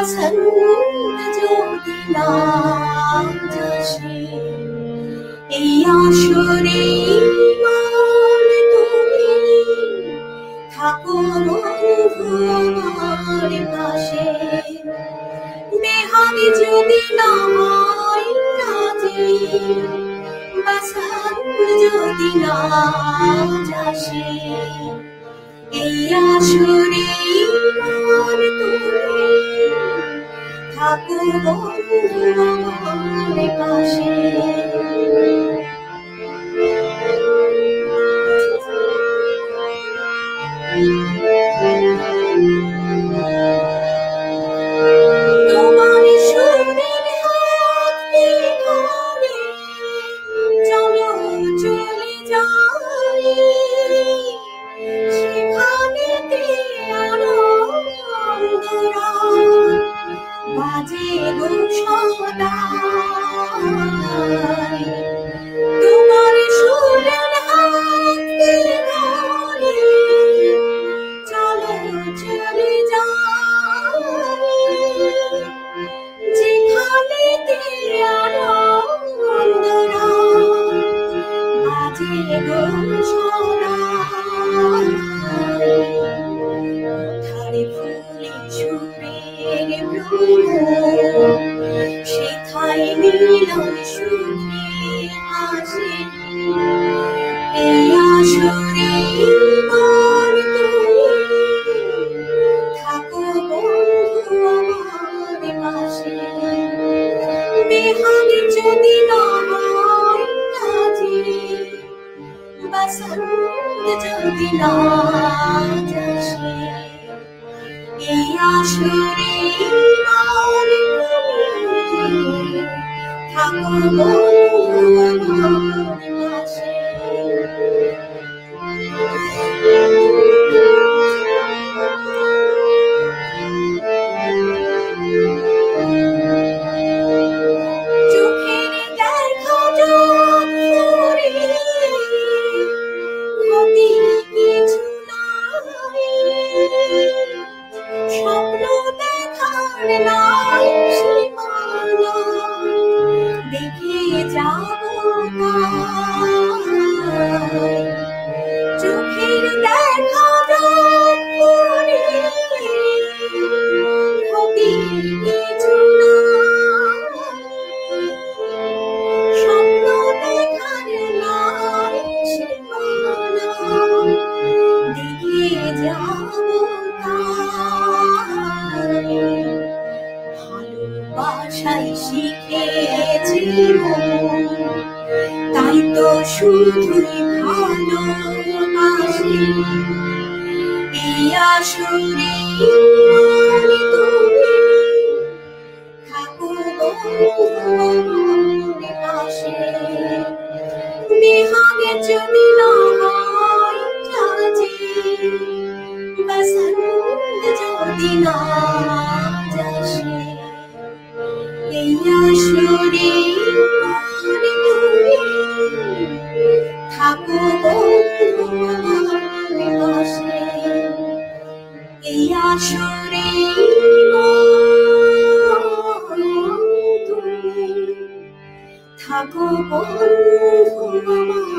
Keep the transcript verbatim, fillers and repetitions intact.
বসন্ত যদি না আসে, এই আসরে মান তুমি থাকো বন্ধু আমার পাশে। বেহাগ যদি না হয় রাজি, বসন্ত যদি না আসে, এই আসরে মান তুমি থাকো বন্ধু আমার পাশে। তোমার সুরের হাতে ধরে চলো চলে যাই, সেখানেতে আরো বাজে গো সদাই। তোমার সুরের হাতে ধরে চলো চলে যাই, যেখানেতে আরো বাজে গো সদাই। কোথায় ফুলে সুরের ভ্রমর, সেথায় মিলন সুখে হাসে, এই আসরে মান তুমি থাকো বন্ধু আমার পাশে। বেহাগ যদি না হয় রাজি, বসন্ত যদি না আসে, এই আসরে মান তুমি থাকো বন্ধু আমার পাশে। চোখের দেখা যতরে ক্ষতি কিছু নাই, স্বপ্ন দেখার নাই সীমানা, দেখে যাবো তাই। চোখের দেখা যতরে ক্ষতি কিছু নাই, স্বপ্ন দেখার নাই সীমানা, দেখে যাবো তাই। ভালোবাসাই শিখেছি মন, তাই তো শুধুই ভালোবাসি, এই আসরে মান তুমি থাকো বন্ধু আমার পাশে। বেহাগ যদি না হয় রাজি, বসন্ত যদি না আসে, এই আসরে মান তুমি থাকো বন্ধু আমার পাশে। এই আসরে মান তুমি থাকো বন্ধু আমার